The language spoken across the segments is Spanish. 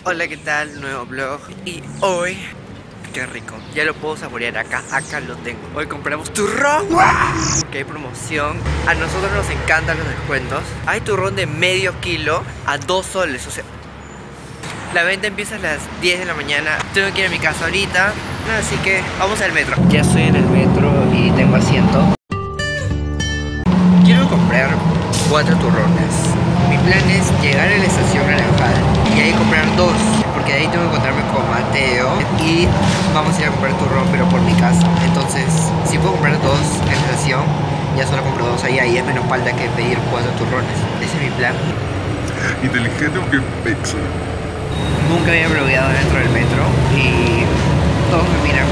Hola, ¿qué tal? Nuevo vlog. Y hoy, qué rico, ya lo puedo saborear acá lo tengo. Hoy compramos turrón, que hay promoción. A nosotros nos encantan los descuentos. Hay turrón de medio kilo a 2 soles, o sea, la venta empieza a las 10 de la mañana. Tengo que ir a mi casa ahorita, así que vamos al metro. Ya estoy en el metro y tengo asiento. Quiero comprar 4 turrones. Mi plan es llegar a la estación Naranjal y ahí comprar 2, porque de ahí tengo que encontrarme con Mateo y vamos a ir a comprar turrón, pero por mi casa. Entonces, si puedo comprar 2 en la estación, ya solo compro 2 ahí es menos falta que pedir 4 turrones. Ese es mi plan. Inteligente o perfecto. Nunca había blogueado dentro del metro y todos me miran.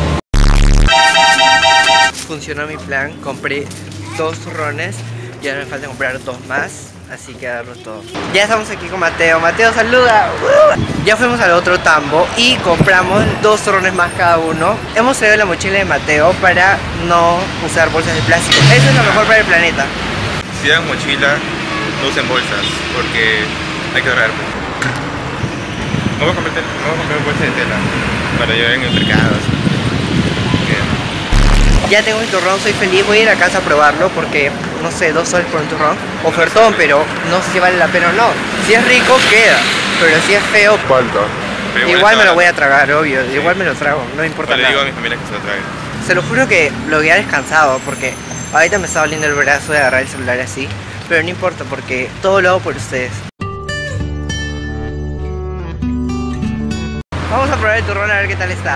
Funcionó mi plan, compré 2 turrones y ahora me falta comprar 2 más. Así que a darlo todo. Ya estamos aquí con Mateo. Mateo, saluda. Ya fuimos al otro tambo y compramos 2 turrones más cada uno. Hemos traído la mochila de Mateo para no usar bolsas de plástico. Eso es lo mejor para el planeta. Si dan mochila, no usen bolsas, porque hay que ahorrar. No voy a comprar bolsas de tela para llevar en el mercado. Ya tengo mi turrón, soy feliz. Voy a ir a casa a probarlo porque, no sé, 2 soles por un turrón. Ofertón, pero no sé si vale la pena o no. Si es rico, queda. Pero si es feo, Falta. igual me lo voy a tragar, obvio. Sí. Igual me lo trago, no me importa nada. Le digo a mi familia que se lo trague. Se lo juro que bloguear es cansado porque ahorita me está doliendo el brazo de agarrar el celular así. Pero no importa porque todo lo hago por ustedes. Vamos a probar el turrón a ver qué tal está.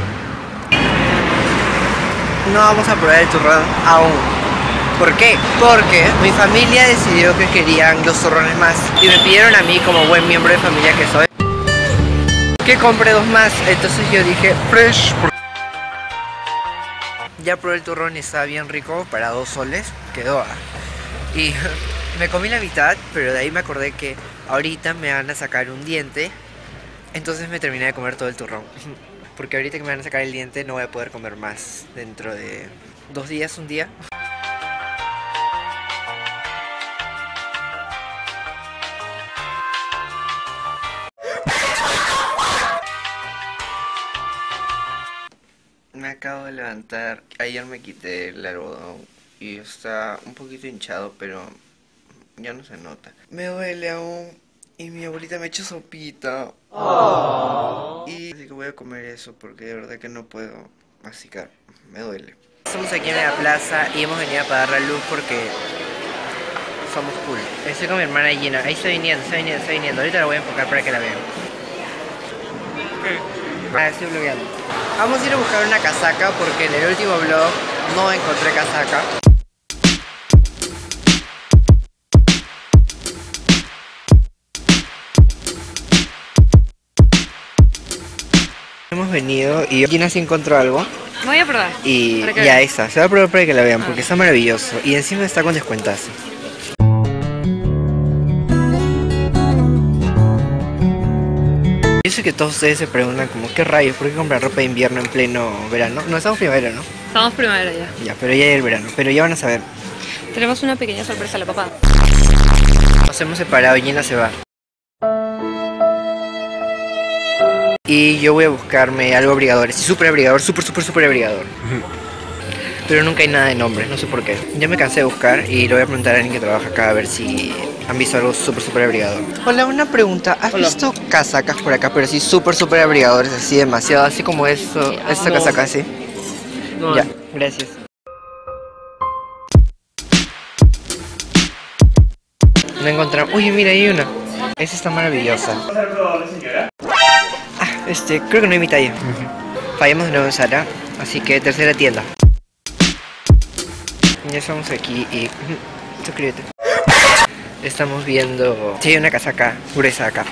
No vamos a probar el turrón aún. ¿Por qué? Porque mi familia decidió que querían los turrones más y me pidieron a mí, como buen miembro de familia que soy, que compre 2 más. Entonces yo dije, fresh. Ya probé el turrón y estaba bien rico. Para 2 soles quedó. Y me comí la mitad, pero de ahí me acordé que ahorita me van a sacar un diente. Entonces me terminé de comer todo el turrón. Porque ahorita que me van a sacar el diente no voy a poder comer más dentro de 2 días, un día. Me acabo de levantar. Ayer me quité el algodón y está un poquito hinchado, pero ya no se nota. Me duele aún y mi abuelita me ha hecho sopita. Y así que voy a comer eso porque de verdad que no puedo masticar, me duele. Estamos aquí en la plaza y hemos venido a apagar la luz porque somos cool. Estoy con mi hermana Gina, ahí está viniendo. Ahorita la voy a enfocar para que la vean. Estoy vlogueando. Vamos a ir a buscar una casaca porque en el último vlog no encontré casaca. Hemos venido y Gina sí encontró algo. Voy a probar. Y ya esa, se va a probar para que la vean porque está maravilloso. Y encima está con descuentazo. Yo sé que todos ustedes se preguntan como, ¿qué rayos? ¿Por qué comprar ropa de invierno en pleno verano? No, estamos primavera, ¿no? Estamos primavera ya. Ya, pero ya hay el verano. Pero ya van a saber. Tenemos una pequeña sorpresa a la papá. Nos hemos separado y Gina se va. Y yo voy a buscarme algo abrigador, sí, súper abrigador, súper abrigador. Pero nunca hay nada de nombre, no sé por qué. Ya me cansé de buscar y le voy a preguntar a alguien que trabaja acá a ver si han visto algo súper abrigador. Hola, una pregunta. ¿Has visto casacas por acá, pero así súper abrigadores, así demasiado, así como eso, sí, esta casaca así? No. Ya, gracias. No encontramos. Uy, mira, hay una. Esa está maravillosa. Creo que no hay mi talla. Fallamos de nuevo en Zara, así que tercera tienda. Ya estamos aquí y... suscríbete. Estamos viendo si hay una casaca gruesa acá.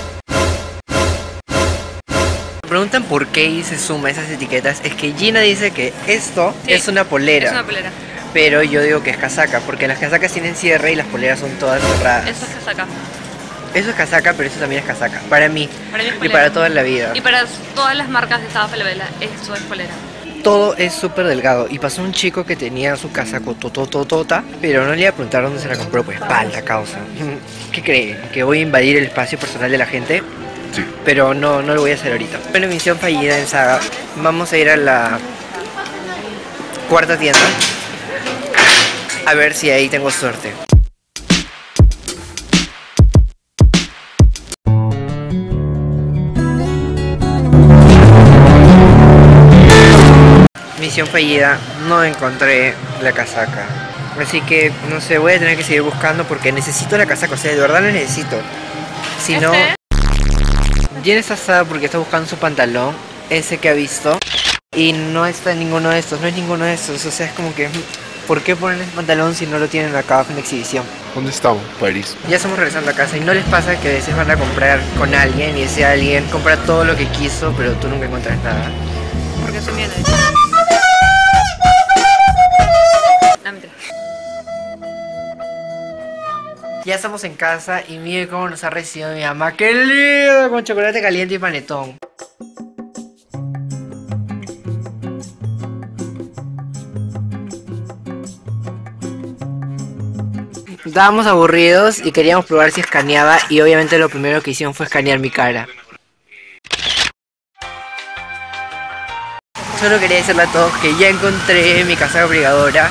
Me preguntan por qué hice zoom a esas etiquetas. Es que Gina dice que esto es una polera. Es una polera. Pero yo digo que es casaca, porque las casacas tienen cierre y las poleras son todas cerradas. Eso es casaca. Eso es casaca, pero eso también es casaca. Para mí. Para mí es y polera. para toda la vida. Y para todas las marcas de Saba Falabella, eso es polera. Todo es súper delgado. Y pasó un chico que tenía su casaco totototota, pero no le iba a preguntar dónde se la compró, pues espalda causa. ¿Qué cree? ¿Que voy a invadir el espacio personal de la gente? Sí. Pero no lo voy a hacer ahorita. Bueno, misión fallida en Saga. Vamos a ir a la cuarta tienda. A ver si ahí tengo suerte. Misión fallida, no encontré la casaca. Así que, no sé, voy a tener que seguir buscando porque necesito la casaca, o sea, de verdad la necesito. Si no... Jen está asada porque está buscando su pantalón, ese que ha visto, y no está en ninguno de estos, no es ninguno de estos, o sea, es como que... ¿Por qué ponen ese pantalón si no lo tienen acá abajo en la exhibición? ¿Dónde estamos? París. Ya estamos regresando a casa y no les pasa que a veces van a comprar con alguien y ese alguien compra todo lo que quiso, pero tú nunca encuentras nada. Porque son bien. No, mentira. Ya estamos en casa y miren cómo nos ha recibido mi mamá. ¡Qué lindo! Con chocolate caliente y panetón. Estábamos aburridos y queríamos probar si escaneaba y obviamente lo primero que hicieron fue escanear mi cara. Solo quería decirle a todos que ya encontré mi casaca abrigadora.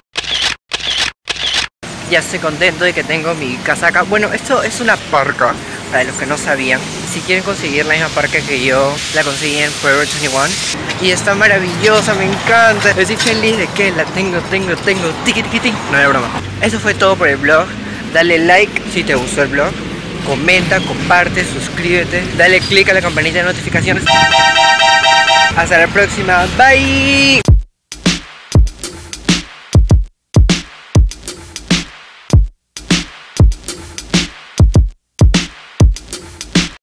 Ya estoy contento de que tengo mi casaca. Bueno, esto es una parka, para los que no sabían. Si quieren conseguir la misma parka que yo, la conseguí en Forever 21. Y está maravillosa, me encanta. Estoy feliz de que la tengo. Tiki tiki tiki. No es broma. Eso fue todo por el vlog. Dale like si te gustó el vlog. Comenta, comparte, suscríbete. Dale click a la campanita de notificaciones. Hasta la próxima. Bye.